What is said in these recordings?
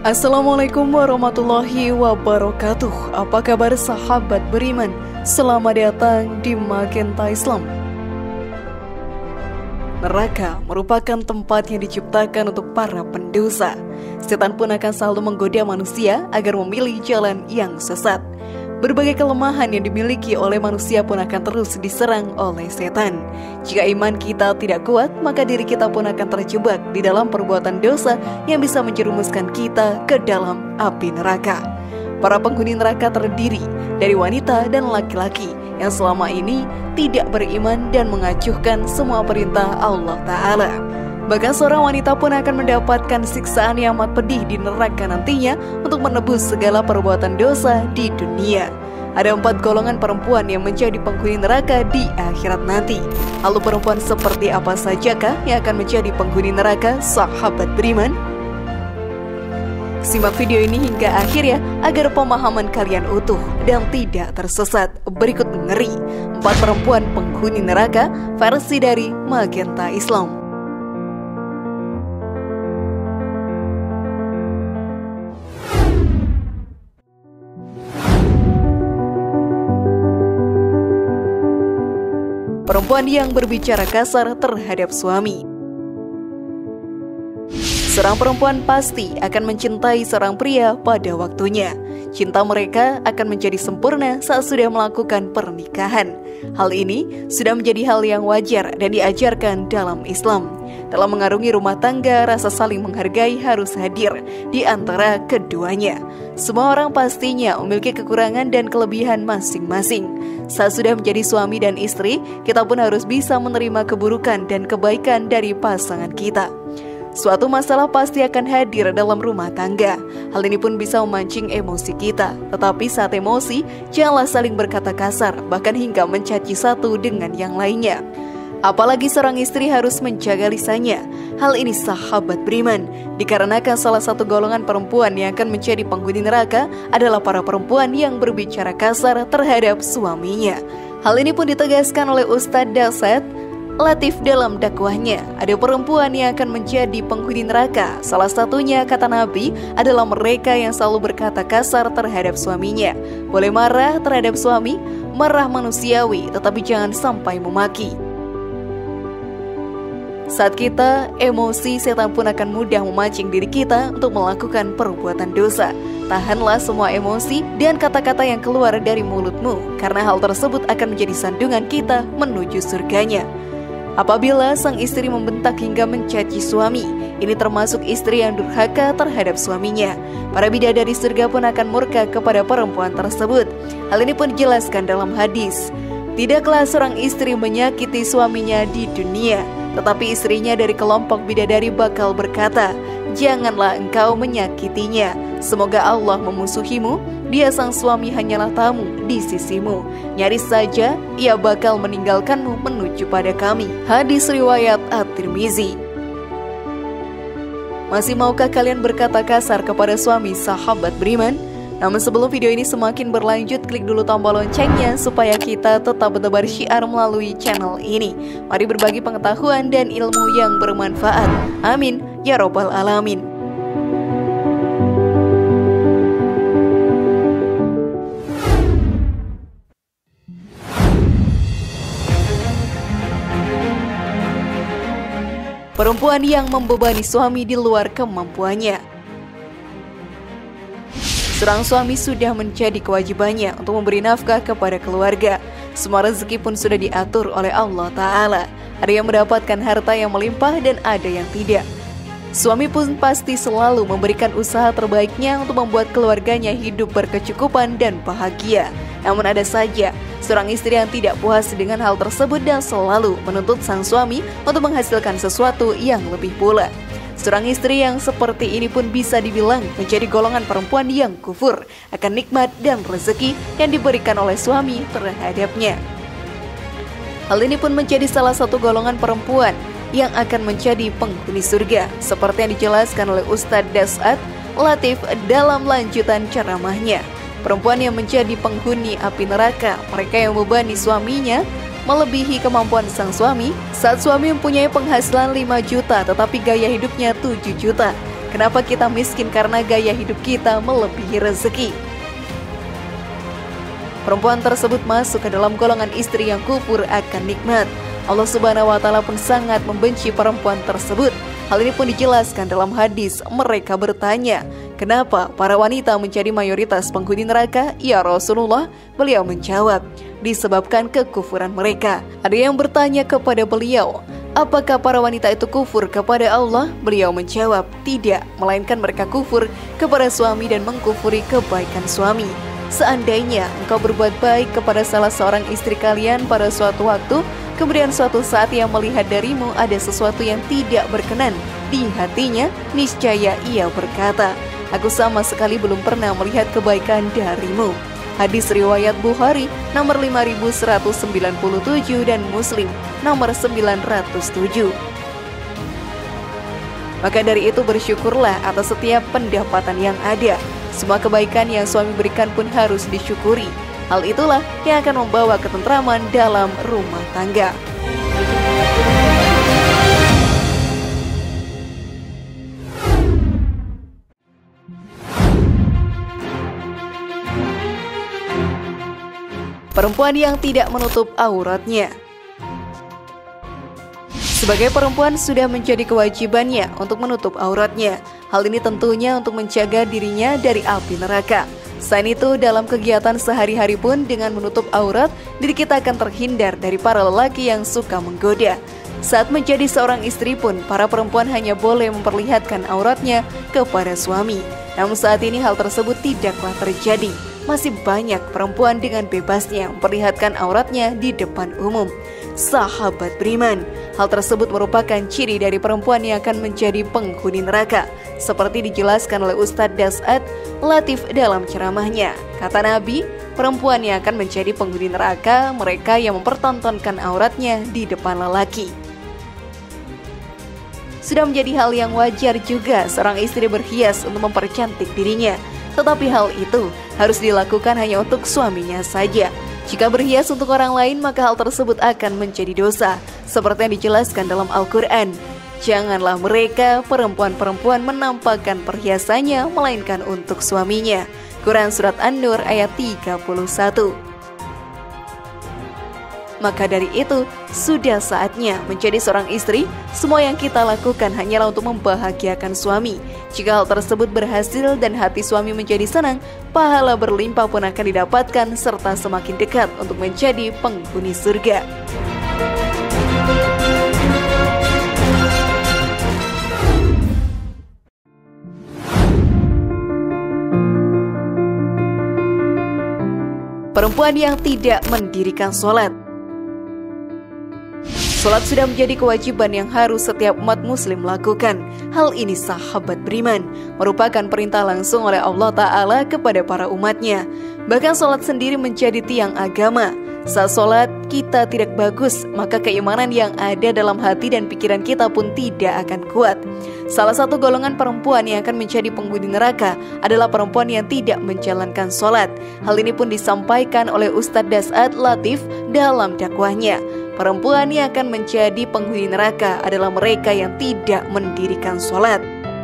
Assalamualaikum warahmatullahi wabarakatuh. Apa kabar sahabat beriman? Selamat datang di Magenta Islam. Neraka merupakan tempat yang diciptakan untuk para pendosa. Setan pun akan selalu menggoda manusia agar memilih jalan yang sesat. Berbagai kelemahan yang dimiliki oleh manusia pun akan terus diserang oleh setan. Jika iman kita tidak kuat, maka diri kita pun akan terjebak di dalam perbuatan dosa yang bisa menjerumuskan kita ke dalam api neraka. Para penghuni neraka terdiri dari wanita dan laki-laki yang selama ini tidak beriman dan mengacuhkan semua perintah Allah Ta'ala. Bahkan seorang wanita pun akan mendapatkan siksaan yang amat pedih di neraka nantinya untuk menebus segala perbuatan dosa di dunia. Ada 4 golongan perempuan yang menjadi penghuni neraka di akhirat nanti. Lalu perempuan seperti apa sajakah yang akan menjadi penghuni neraka, sahabat beriman? Simak video ini hingga akhir ya, agar pemahaman kalian utuh dan tidak tersesat. Berikut ngeri 4 perempuan penghuni neraka versi dari Magenta Islam. Perempuan yang berbicara kasar terhadap suami. Seorang perempuan pasti akan mencintai seorang pria pada waktunya. Cinta mereka akan menjadi sempurna saat sudah melakukan pernikahan. Hal ini sudah menjadi hal yang wajar dan diajarkan dalam Islam. Dalam mengarungi rumah tangga, rasa saling menghargai harus hadir di antara keduanya. Semua orang pastinya memiliki kekurangan dan kelebihan masing-masing. Saat sudah menjadi suami dan istri, kita pun harus bisa menerima keburukan dan kebaikan dari pasangan kita. Suatu masalah pasti akan hadir dalam rumah tangga. Hal ini pun bisa memancing emosi kita. Tetapi saat emosi, janganlah saling berkata kasar, bahkan hingga mencaci satu dengan yang lainnya. Apalagi seorang istri harus menjaga lisannya. Hal ini sahabat beriman, dikarenakan salah satu golongan perempuan yang akan menjadi penghuni neraka adalah para perempuan yang berbicara kasar terhadap suaminya. Hal ini pun ditegaskan oleh Ustadz Dasat Latif dalam dakwahnya. Ada perempuan yang akan menjadi penghuni neraka. Salah satunya, kata Nabi, adalah mereka yang selalu berkata kasar terhadap suaminya. Boleh marah terhadap suami, marah manusiawi, tetapi jangan sampai memaki. Saat kita emosi, setan pun akan mudah memancing diri kita untuk melakukan perbuatan dosa. Tahanlah semua emosi dan kata-kata yang keluar dari mulutmu, karena hal tersebut akan menjadi sandungan kita menuju surganya. Apabila sang istri membentak hingga mencaci suami, ini termasuk istri yang durhaka terhadap suaminya. Para bidadari surga pun akan murka kepada perempuan tersebut. Hal ini pun dijelaskan dalam hadis. Tidaklah seorang istri menyakiti suaminya di dunia, tetapi istrinya dari kelompok bidadari bakal berkata, janganlah engkau menyakitinya. Semoga Allah memusuhimu, dia sang suami hanyalah tamu di sisimu. Nyaris saja ia bakal meninggalkanmu menuju pada kami. Hadis riwayat At-Tirmizi. Masih maukah kalian berkata kasar kepada suami, sahabat beriman? Namun sebelum video ini semakin berlanjut, klik dulu tombol loncengnya supaya kita tetap bertebar syiar melalui channel ini. Mari berbagi pengetahuan dan ilmu yang bermanfaat. Amin ya robbal alamin. Perempuan yang membebani suami di luar kemampuannya. Seorang suami sudah menjadi kewajibannya untuk memberi nafkah kepada keluarga. Semua rezeki pun sudah diatur oleh Allah Ta'ala. Ada yang mendapatkan harta yang melimpah dan ada yang tidak. Suami pun pasti selalu memberikan usaha terbaiknya untuk membuat keluarganya hidup berkecukupan dan bahagia. Namun ada saja seorang istri yang tidak puas dengan hal tersebut dan selalu menuntut sang suami untuk menghasilkan sesuatu yang lebih pula. Seorang istri yang seperti ini pun bisa dibilang menjadi golongan perempuan yang kufur akan nikmat dan rezeki yang diberikan oleh suami terhadapnya. Hal ini pun menjadi salah satu golongan perempuan yang akan menjadi penghuni surga, seperti yang dijelaskan oleh Ustadz Dasat Latif dalam lanjutan ceramahnya. Perempuan yang menjadi penghuni api neraka, mereka yang membebani suaminya melebihi kemampuan sang suami. Saat suami mempunyai penghasilan 5 juta tetapi gaya hidupnya 7 juta, Kenapa kita miskin? Karena gaya hidup kita melebihi rezeki. Perempuan tersebut masuk ke dalam golongan istri yang kufur akan nikmat. Allah Subhanahu wa Ta'ala pun sangat membenci perempuan tersebut. Hal ini pun dijelaskan dalam hadis. Mereka bertanya, kenapa para wanita menjadi mayoritas penghuni neraka? Ya Rasulullah, beliau menjawab, disebabkan kekufuran mereka. Ada yang bertanya kepada beliau, apakah para wanita itu kufur kepada Allah? Beliau menjawab, tidak, melainkan mereka kufur kepada suami dan mengkufuri kebaikan suami. Seandainya engkau berbuat baik kepada salah seorang istri kalian pada suatu waktu, kemudian suatu saat ia melihat darimu ada sesuatu yang tidak berkenan di hatinya, niscaya ia berkata, aku sama sekali belum pernah melihat kebaikan darimu. Hadis riwayat Bukhari nomor 5197 dan Muslim nomor 907. Maka dari itu bersyukurlah atas setiap pendapatan yang ada. Semua kebaikan yang suami berikan pun harus disyukuri. Hal itulah yang akan membawa ketentraman dalam rumah tangga. Perempuan yang tidak menutup auratnya. Sebagai perempuan sudah menjadi kewajibannya untuk menutup auratnya. Hal ini tentunya untuk menjaga dirinya dari api neraka. Selain itu, dalam kegiatan sehari-hari pun dengan menutup aurat, diri kita akan terhindar dari para lelaki yang suka menggoda. Saat menjadi seorang istri pun, para perempuan hanya boleh memperlihatkan auratnya kepada suami. Namun saat ini hal tersebut tidaklah terjadi. Masih banyak perempuan dengan bebasnya memperlihatkan auratnya di depan umum. Sahabat beriman, hal tersebut merupakan ciri dari perempuan yang akan menjadi penghuni neraka, seperti dijelaskan oleh Ustadz Das'ad Latif dalam ceramahnya. Kata Nabi, perempuan yang akan menjadi penghuni neraka mereka yang mempertontonkan auratnya di depan lelaki. Sudah menjadi hal yang wajar juga seorang istri berhias untuk mempercantik dirinya, tetapi hal itu harus dilakukan hanya untuk suaminya saja. Jika berhias untuk orang lain, maka hal tersebut akan menjadi dosa, seperti yang dijelaskan dalam Al-Quran. Janganlah mereka, perempuan-perempuan, menampakkan perhiasannya, melainkan untuk suaminya. Quran Surat An-Nur ayat 31. Maka dari itu, sudah saatnya menjadi seorang istri, semua yang kita lakukan hanyalah untuk membahagiakan suami. Jika hal tersebut berhasil dan hati suami menjadi senang, pahala berlimpah pun akan didapatkan serta semakin dekat untuk menjadi penghuni surga. Perempuan yang tidak mendirikan sholat. Sholat sudah menjadi kewajiban yang harus setiap umat muslim lakukan. Hal ini sahabat beriman merupakan perintah langsung oleh Allah Ta'ala kepada para umatnya. Bahkan sholat sendiri menjadi tiang agama. Saat sholat kita tidak bagus, maka keimanan yang ada dalam hati dan pikiran kita pun tidak akan kuat. Salah satu golongan perempuan yang akan menjadi penghuni neraka adalah perempuan yang tidak menjalankan sholat. Hal ini pun disampaikan oleh Ustadz Das'ad Latif dalam dakwahnya. Perempuan yang akan menjadi penghuni neraka adalah mereka yang tidak mendirikan sholat.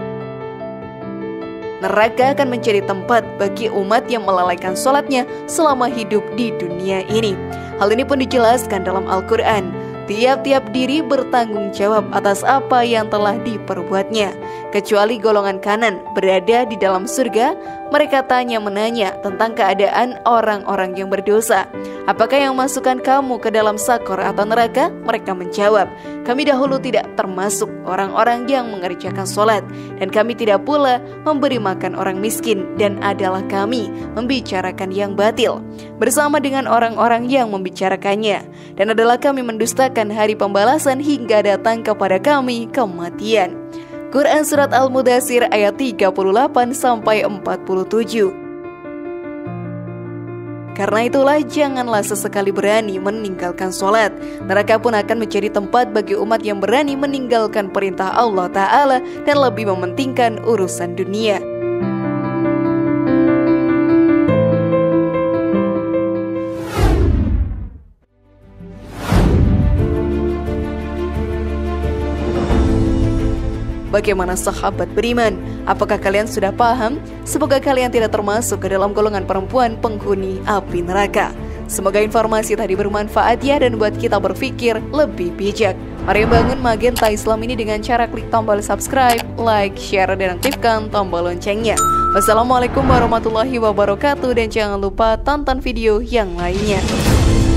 Neraka akan menjadi tempat bagi umat yang melalaikan sholatnya selama hidup di dunia ini. Hal ini pun dijelaskan dalam Al-Quran. Tiap-tiap diri bertanggung jawab atas apa yang telah diperbuatnya. Kecuali golongan kanan berada di dalam surga, mereka tanya-menanya tentang keadaan orang-orang yang berdosa. Apakah yang masukkan kamu ke dalam sakor atau neraka? Mereka menjawab, kami dahulu tidak termasuk orang-orang yang mengerjakan sholat, dan kami tidak pula memberi makan orang miskin, dan adalah kami membicarakan yang batil bersama dengan orang-orang yang membicarakannya, dan adalah kami mendustakan hari pembalasan hingga datang kepada kami kematian. Quran Surat Al-Mudathir ayat 38-47. Karena itulah janganlah sesekali berani meninggalkan sholat. Neraka pun akan menjadi tempat bagi umat yang berani meninggalkan perintah Allah Ta'ala dan lebih mementingkan urusan dunia. Bagaimana sahabat beriman? Apakah kalian sudah paham? Semoga kalian tidak termasuk ke dalam golongan perempuan penghuni api neraka. Semoga informasi tadi bermanfaat ya dan buat kita berpikir lebih bijak. Mari bangun Magenta Islam ini dengan cara klik tombol subscribe, like, share, dan aktifkan tombol loncengnya. Wassalamualaikum warahmatullahi wabarakatuh dan jangan lupa tonton video yang lainnya.